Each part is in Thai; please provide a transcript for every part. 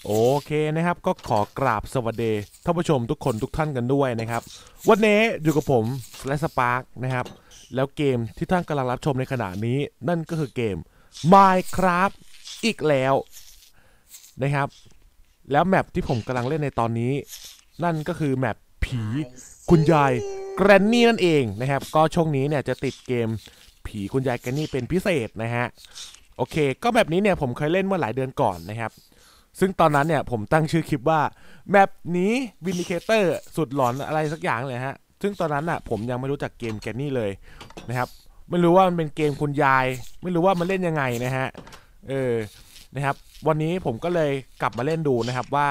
โอเคนะครับก็ขอกราบสวัสดีท่านผู้ชมทุกคนทุกท่านกันด้วยนะครับวันนี้อยู่กับผมและสปาร์กนะครับแล้วเกมที่ท่านกำลังรับชมในขณะนี้นั่นก็คือเกม Minecraft อีกแล้วนะครับแล้วแมปที่ผมกำลังเล่นในตอนนี้นั่นก็คือแมปผีคุณยายแกรนนี่นั่นเองนะครับก็ช่วงนี้เนี่ยจะติดเกมผีคุณยายแกรนนี่เป็นพิเศษนะฮะโอเคก็แบบนี้เนี่ยผมเคยเล่นเมื่อหลายเดือนก่อนนะครับซึ่งตอนนั้นเนี่ยผมตั้งชื่อคลิปว่าแมปนี้วินดิเคเตอร์สุดหลอนอะไรสักอย่างเลยฮะซึ่งตอนนั้นน่ะผมยังไม่รู้จักเกมแกนนี่เลยนะครับไม่รู้ว่ามันเป็นเกมคุณยายไม่รู้ว่ามันเล่นยังไงนะฮะนะครับวันนี้ผมก็เลยกลับมาเล่นดูนะครับว่า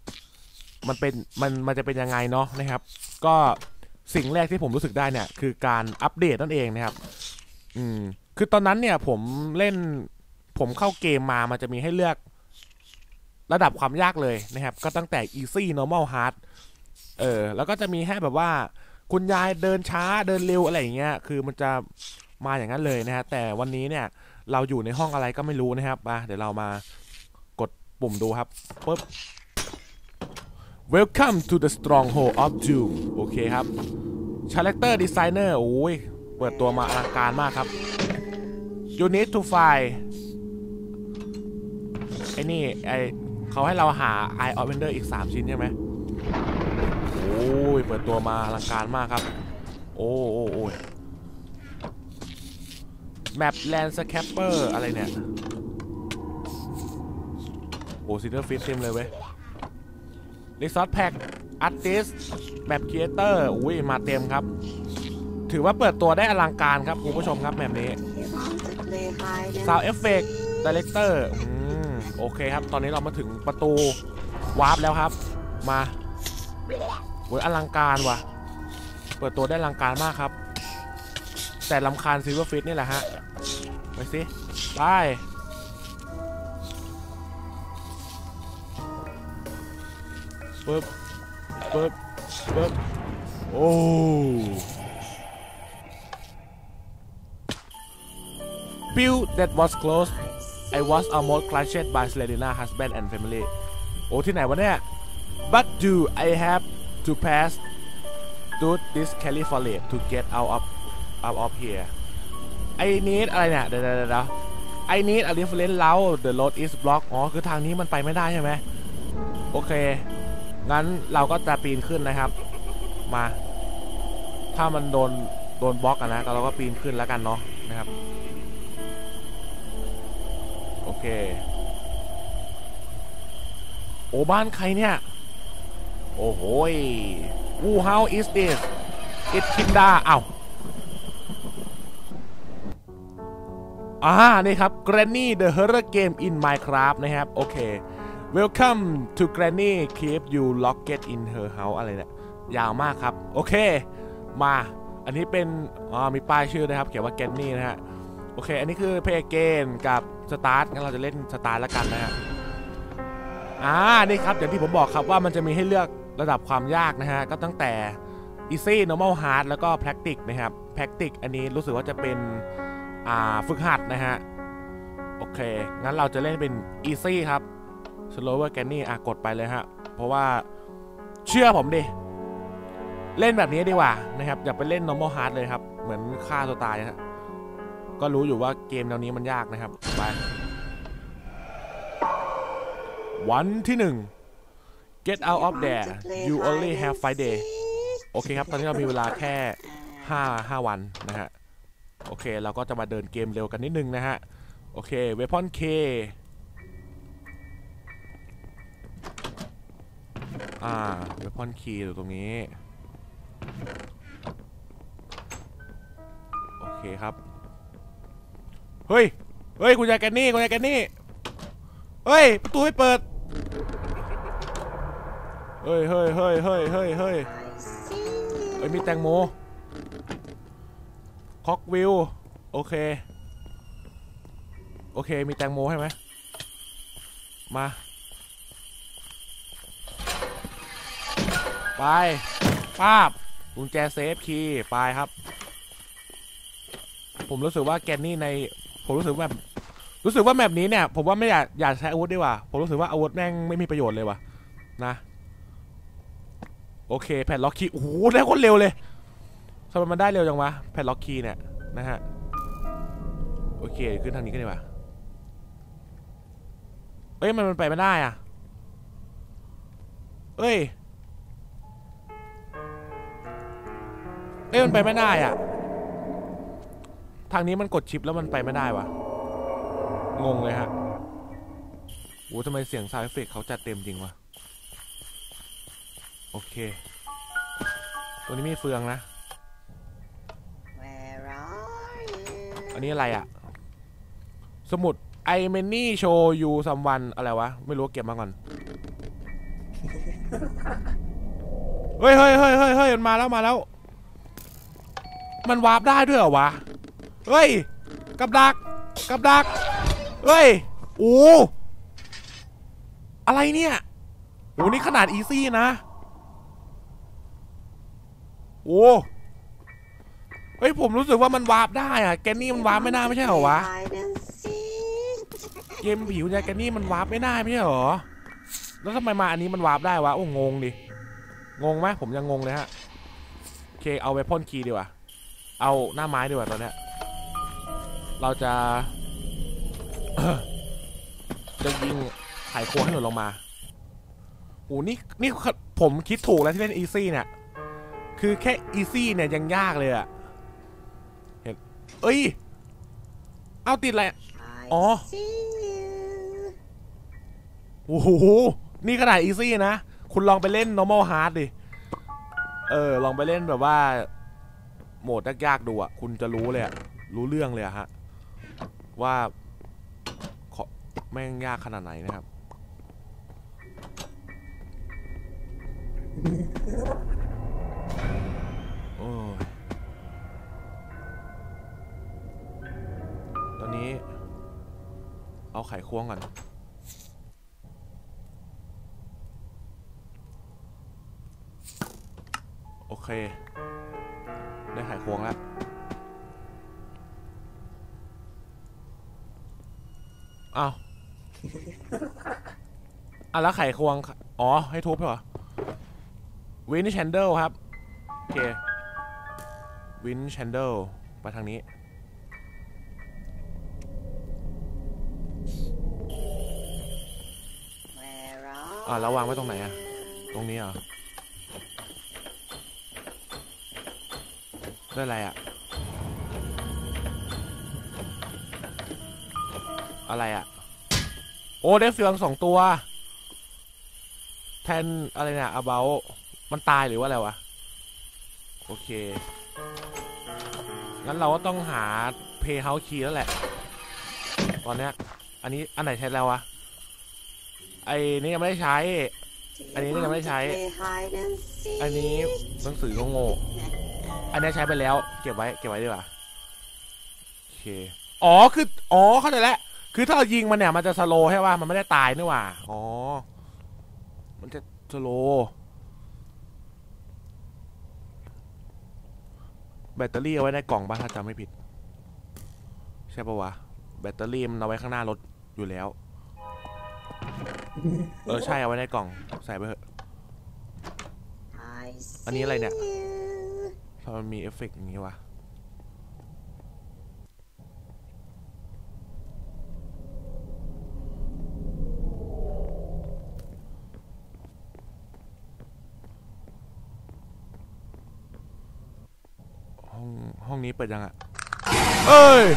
มันจะเป็นยังไงเนาะนะครับก็สิ่งแรกที่ผมรู้สึกได้เนี่ยคือการอัปเดตนั่นเองนะครับคือตอนนั้นเนี่ยผมเข้าเกมมามันจะมีให้เลือกระดับความยากเลยนะครับก็ตั้งแต่ easy normal hard แล้วก็จะมีให้แบบว่าคุณยายเดินช้าเดินเร็วอะไรอย่างเงี้ยคือมันจะมาอย่างนั้นเลยนะฮะแต่วันนี้เนี่ยเราอยู่ในห้องอะไรก็ไม่รู้นะครับเดี๋ยวเรามากดปุ่มดูครับปึ๊บ Welcome to the Stronghold of Doom โอเคครับ Character Designer โอ้ยเปิดตัวมาอลังการมากครับ You need to find เขาให้เราหา Eye of Wonder อีก3ชิ้นใช่ไหมโอ้ยเปิดตัวมาอลังการมากครับโอ้แมปแลนด์สแคปเปอร์อะไรเนี่ยโอ้ซิลเวอร์ฟิชเต็มเลยเว้ยรีซอสแพ็กอาร์ติสแมปครีเอเตอร์อุ้ยมาเต็มครับถือว่าเปิดตัวได้อลังการครับคุณผู้ชมครับแมปนี้ซาวด์เอฟเฟกต์ดีเรคเตอร์โอเคครับตอนนี้เรามาถึงประตูวาร์ปแล้วครับมาโอ้ยอลังการว่ะเปิดตัวได้อลังการมากครับแต่ลำคาญซิลเวอร์ฟิชนี่แหละฮะไปสิไปปึ๊บโอ้ Build that was close I was almost crushed by Selena husband and family โอ้ที่ไหนวะเนี่ย But do I have to pass through this California to get out of here I need อะไรเนี่ยเดี๋ยว I need a different route the road is blocked อ๋อคือทางนี้มันไปไม่ได้ใช่ไหมโอเคงั้นเราก็จะปีนขึ้นนะครับมาถ้ามันโดนบล็อกนะเราก็ปีนขึ้นแล้วกันเนาะนะครับโอเคโอ้บ้านใครเนี่ยโอ้โหWho house is this It's Kinda อ้าวนี่ครับ Granny the Horror Game in Minecraft นะครับโอเค Welcome to Granny Keep you locked in her house อะไรเนี่ยยาวมากครับโอเคมาอันนี้เป็นมีป้ายชื่อนะครับเขียนว่า Granny นะฮะโอเคอันนี้คือ Play Again กับ Start งั้นเราจะเล่น Start แล้วกันนะฮะนี่ครับอย่างที่ผมบอกครับว่ามันจะมีให้เลือกระดับความยากนะฮะก็ตั้งแต่ easy normal hard แล้วก็ practice นะครับ practice อันนี้รู้สึกว่าจะเป็นฝึกหัดนะฮะโอเคงั้นเราจะเล่นเป็น easy ครับ slower granny กดไปเลยฮะเพราะว่าเชื่อผมดิเล่นแบบนี้ดีกว่านะครับอย่าไปเล่น normal hard เลยครับเหมือนฆ่าตัวตายฮะก็รู้อยู่ว่าเกมแนวนี้มันยากนะครับไปวันที่1 Get out of there you only have 5 days โอเคครับตอนนี้เรามีเวลาแค่5วันนะฮะโอเคเราก็จะมาเดินเกมเร็วกันนิดนึงนะฮะโอเค Weapon K Weapon Key อยู่ตรงนี้โอเคครับเฮ้ยคุณยายแกนนี่เฮ้ยประตูให้เปิดเฮ้ยมีแตงโมค็อกวิลโอเคมีแตงโมใช่ไหมมาไปป้าบกุญแจเซฟคีย์ไปครับผมรู้สึกว่าแกนนี่ผมรู้สึกแบบรู้สึกว่าแมปนี้เนี่ยผมว่าไม่อยากใช้อาวุธดีกว่าผมรู้สึกว่าอาวุธแม่งไม่มีประโยชน์เลยว่ะนะโอเคแผ่นล็อกคีย์โอ้โหได้คนเร็วเลยทำไมมันได้เร็วจังวะแผ่นล็อกคีย์เนี่ยนะฮะโอเคขึ้นทางนี้กันดีกว่าเอ้ยมันไปไม่ได้อ่ะเอ้ยมันไปไม่ได้อ่ะทางนี้มันกดชิปแล้วมันไปไม่ได้วะงงเลยฮะโอ้ทำไมเสียงซาวด์เอฟเฟกต์เขาจัดเต็มจริงวะโอเคตัวนี้มีเฟืองนะอันนี้อะไรอ่ะสมุดไอเมนี่โชยูซัมวันอะไรวะไม่รู้เก็บมาก่อนเฮ้ยมันมาแล้วมันวาร์ปได้ด้วยเหรอวะเฮ้ยกับดักเฮ้ยโอ้อะไรเนี่ยโอ้นี่ขนาดอีซี่นะโอ้เฮ้ยผมรู้สึกว่ามันวาร์ปได้อะแกนนี่มันวาร์ปไม่ได้ไม่ใช่เหรอวะเกมผิวเนี่ยแกนนี่มันวาร์ปไม่ได้ไม่ใช่เหรอแล้วทำไมมาอันนี้มันวาร์ปได้วะโอ้งงดิงงไหมผมยังงงเลยฮะโอเคเอาไปพ่นคีย์ดีกว่าเอาหน้าไม้ดีกว่าตอนเนี้ยเราจะ จะยิงไขควงให้หล่นลงมาโอ้นี่ผมคิดถูกแล้วที่เล่นอีซี่เนี่ยคือแค่อีซี่เนี่ยยังยากเลยอะเห็นเอ้ยเอาติดอะไรอ๋อโอ้โหนี่ขนาดอีซี่นะคุณลองไปเล่น normal hard ดิลองไปเล่นแบบว่าโหมดยากๆดูอะคุณจะรู้เลยอะรู้เรื่องเลยอะฮะว่าแม่งยากขนาดไหนนะครับโอ้ยตอนนี้เอาไขควงก่อนโอเคได้ไขควงแล้วอ้าวแล้วไขควงอ๋อให้ทุบเหรอวินแชนเดิลครับโอเควินแชนเดิลไปทางนี้แล้ววางไว้ตรงไหนอะตรงนี้เหรอได้อะไรอะอะไรอะโอ้ได้เฟือง2 ตัวแทนอะไรเนี่ยอาเบามันตายหรือว่าอะไรวะโอเคงั้นเราก็ต้องหาเพย์เฮาส์คีย์แล้วแหละตอนเนี้ยอันไหนใช้แล้ววะไอ้นี่ยังไม่ได้ใช้อันนี้ยังไม่ได้ใช้อันนี้หนังสือโง่อันนี้ใช้ไปแล้วเก็บไว้ดีกว่าโอเคคือเข้าใจแล้วคือถ้าเรายิงมันเนี่ยมันจะสโลว์ใช่ป่ะมันไม่ได้ตายนี่หว่ามันจะสโลว์แบตเตอรี่เอาไว้ในกล่องบ้างถ้าจำไม่ผิดใช่ป่ะวะแบตเตอรี่มันเอาไว้ข้างหน้ารถอยู่แล้วใช่เอาไว้ในกล่องใส่ไปเถอะอันนี้อะไรเนี่ยทำไมมันมีเอฟเฟกต์อย่างนี้วะห้องนี้เปิดยังอ่ะเอ้ย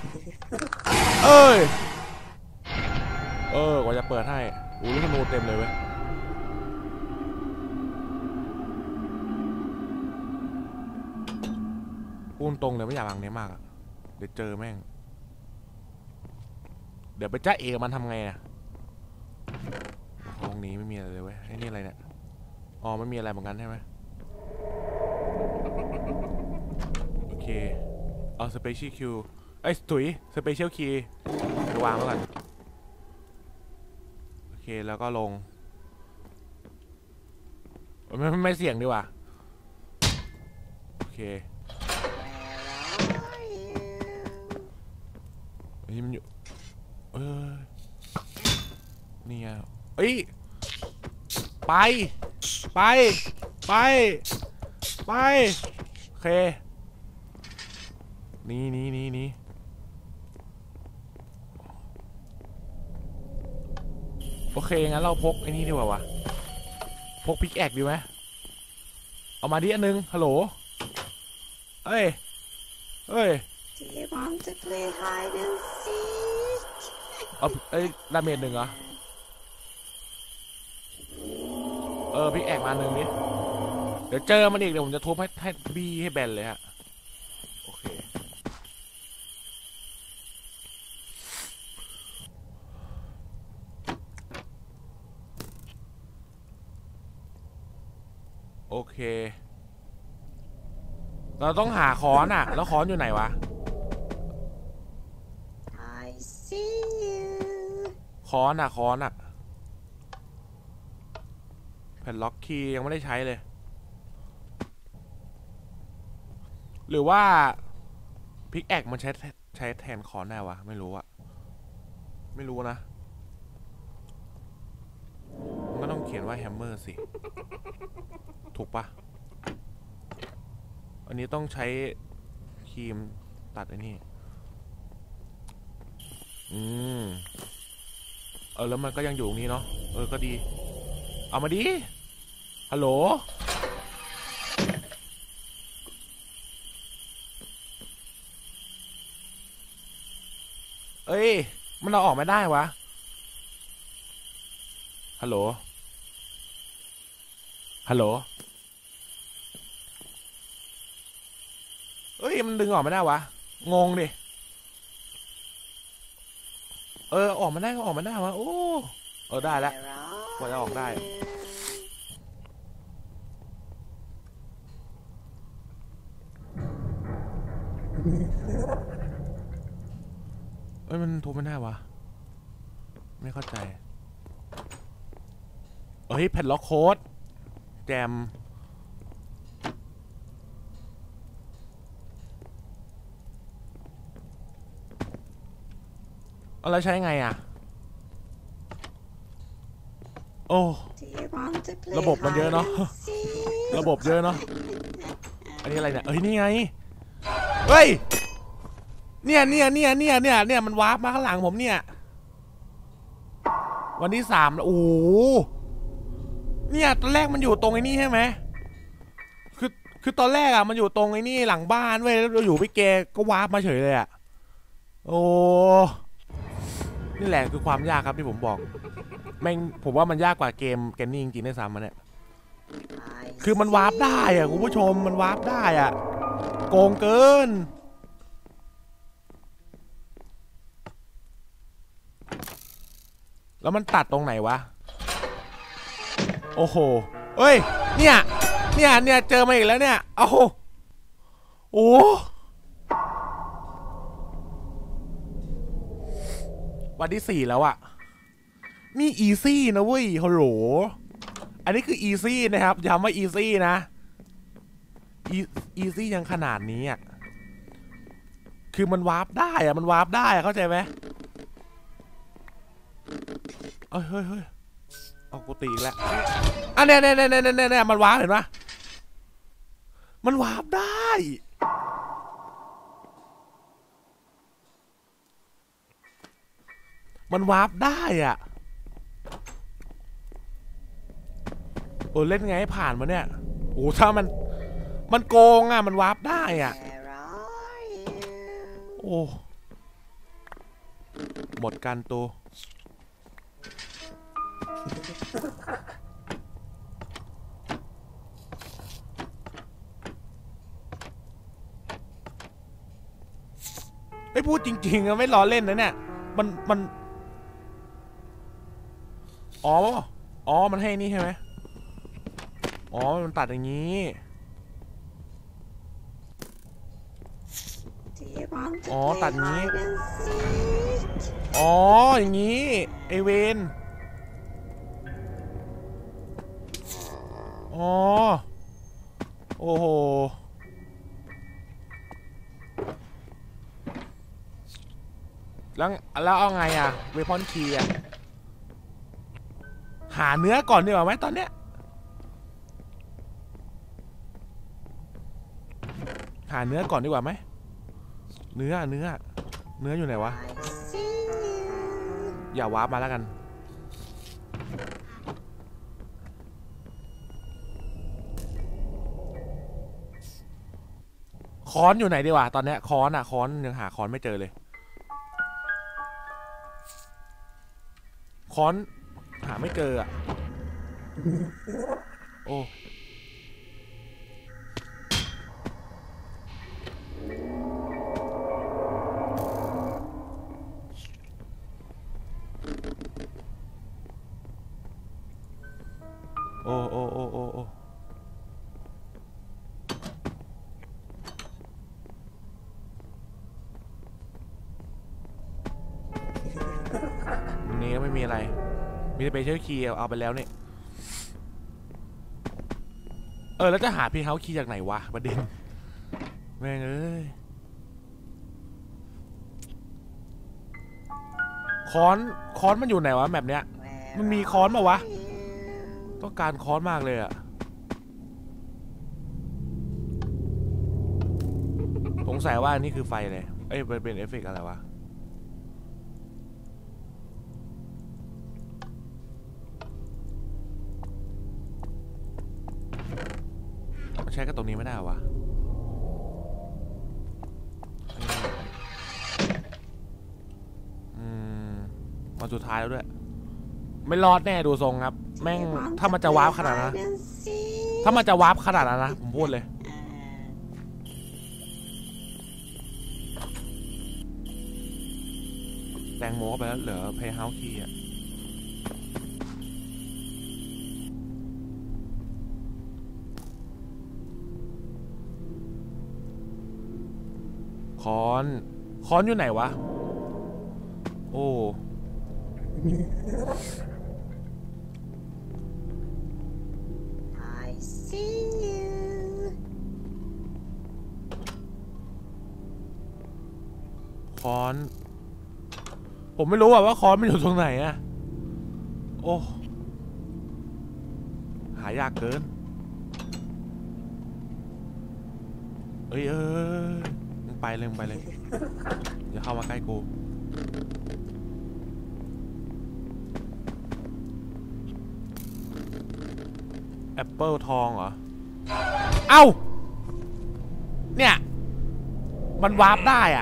กว่าจะเปิดให้ลูกธนูเต็มเลยเว้ยพูดตรงเลยไม่อยากวางเนี้ยมากอะเดี๋ยวเจอแม่งเดี๋ยวไปจ้าเอมันทำไงอะห้องนี้ไม่มีอะไรเลยเว้ยไอ้นี่อะไรเนี่ยไม่มีอะไรเหมือนกันใช่ไหมโอเคเอาสเปเชียลคิวถุยสเปเชียลคีย์ไปวางไว้ก่อนโอเคแล้วก็ลงไม่เสี่ยงดีกว่าโอเคนี่มันอยู่เออเนี่ยเอ้ยไปไปไปไปโอเคนี่โอเคงั้นเราพกไอ้นี่ดีกว่าวะพกพิกแอกดีไหมเอามาดิอันนึงฮัลโหลเอ้ย Do you want to play hide and seek? เอาเอ้ยดาเมจหนึ่งเหรอพิกแอกมาหนึ่งดิเดี๋ยวเจอมันอีกเดี๋ยวผมจะทุบให้บี้ให้แบนเลยฮะโอเคโอเคเราต้องหาค้อนอ่ะแล้วค้อนอยู่ไหนวะ I see you. ค้อนอ่ะแผ่นล็อกคีย์ยังไม่ได้ใช้เลยหรือว่าพิกแอกมันใช้แทนค้อนได้วะไม่รู้นะมันก็ต้องเขียนว่าแฮมเมอร์สิถูกปะอันนี้ต้องใช้ครีมตัดไอ้นี่แล้วมันก็ยังอยู่ตรงนี้เนาะก็ดีเอามาดิฮัลโหลเอ้ยมันเอาออกไม่ได้วะฮัลโหลเอ้ยมันดึงออกไม่ได้วะงงดิออกมาได้ก็ออกมาได้วะโอ้ได้แล้วกว่าจะออกได้มันทุบไม่ได้วะไม่เข้าใจแผ่นล็อกโค้ดแจมอะไรใช้ไงอ่ะโอ้ระบบมันเยอะเนาะระบบเยอะเนาะอันนี้อะไรเนี่ยนี่ไงเฮ้ยเนี่ยมันวาร์ปมาข้างหลังผมเนี่ยวันที่3แล้วโอ้เนี่ยตอนแรกมันอยู่ตรงไอ้นี่ใช่ไหมคือตอนแรกอ่ะมันอยู่ตรงไอ้นี่หลังบ้านเว้ยแล้วอยู่ไปแกก็วาร์ปมาเฉยเลยอ่ะโอ้นี่แหละคือความยากครับที่ผมบอกแม่งผมว่ามันยากกว่าเกมนี้จริงๆได้ซ้ำมันเนี่ยคือมันวาร์ปได้อ่ะคุณผู้ชมมันวาร์ปได้อ่ะโกงเกินแล้วมันตัดตรงไหนวะโอ้โหเอ้ยเนี่ยเจอมาอีกแล้วเนี่ยโอ้วันที่4แล้วอะนี่อีซี่นะเว้ยฮัลโหลอันนี้คืออีซี่นะครับย้ำว่าอีซี่นะอีซี่ยังขนาดนี้อะคือมันวาร์ปได้อะเข้าใจไหมเฮ้ยเอากูตีอีกแล้วอันเนี่ยมันวาร์ปเห็นปะมันวาร์ปได้อ่ะเล่นไงให้ผ่านมาเนี่ยโอ้ถ้ามันโกงอ่ะมันวาร์ปได้อ่ะโอ้หมดกันตัวไม่พูดจริงๆอะไม่ล้อเล่นนะเนี่ยมันอ๋อมันให้นี่ใช่ไหมมันตัดอย่างนี้ตัดอย่างนี้อย่างนี้ไอเวนโอ้โหแล้วเอาไงอะเวพอนคีย์อะหาเนื้อก่อนดีกว่าไหมตอนเนี้ยหาเนื้อก่อนดีกว่าไหมเนื้ออยู่ไหนวะ I see you. อย่าวาร์ปมาแล้วกันค้อนอยู่ไหนดีวะตอนเนี้ยค้อนยังหาค้อนไม่เจอเลยค้อนหาไม่เจออ่ะโอ้โอ้นี่ก็ไม่มีอะไรมีสเปเชียลคีย์เอาไปแล้วเนี่ยแล้วจะหาพีเฮาส์คีย์จากไหนวะประเด็นแม่งเอ้ยค้อนมันอยู่ไหนวะแบบเนี้ย มันมีค้อนมาวะต้องการค้อนมากเลยอะสงสัยว่านี่คือไฟเลยเป็นเอฟเฟกต์อะไรวะใช้กับตรงนี้ไม่ได้วะวันสุดท้ายแล้วด้วยไม่รอดแน่ดูทรงครับแม่งถ้ามันจะวาร์ปขนาดนั้นนะผมพูดเลยแตงโมไปแล้วเหลือเพย์เฮาส์คีย์อะค้อนอยู่ไหนวะโอ้ I see you. ค้อนผมไม่รู้ว่าค้อนมันอยู่ตรงไหนอะโอ้หายากเกินมึงไปเลยอย่าเข้ามาใกล้กูแอปเปิลทองเหรอเอ้าเนี่ยมันวาร์ปได้อ่ะ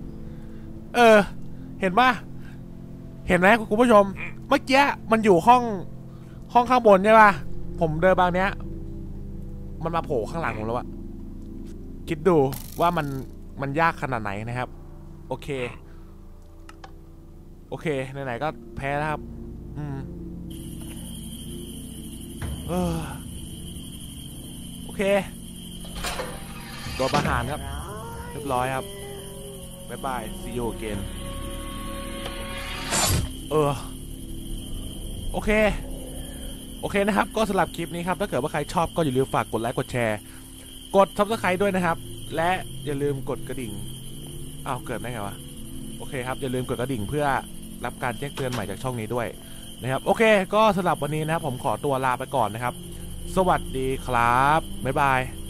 เห็นป่ะเห็นไหมคุณผู้ชมเมื่อกี้มันอยู่ห้องข้างบนใช่ป่ะผมเดินบางเนี้ยมันมาโผล่ข้างหลังผมแล้วอะคิดดูว่ามันยากขนาดไหนนะครับโอเคไหนๆก็แพ้แล้วครับโอเคโดนประหารครับเรียบร้อยครับบ๊ายบาย see you again โอเคนะครับก็สำหรับคลิปนี้ครับถ้าเกิดว่าใครชอบก็อย่าลืมฝากกดไลค์กดแชร์กด Subscribe ด้วยนะครับและอย่าลืมกดกระดิ่งเกิดได้ไงวะโอเคครับอย่าลืมกดกระดิ่งเพื่อรับการแจ้งเตือนใหม่จากช่องนี้ด้วยนะครับโอเคก็สำหรับวันนี้นะครับผมขอตัวลาไปก่อนนะครับสวัสดีครับบ๊ายบาย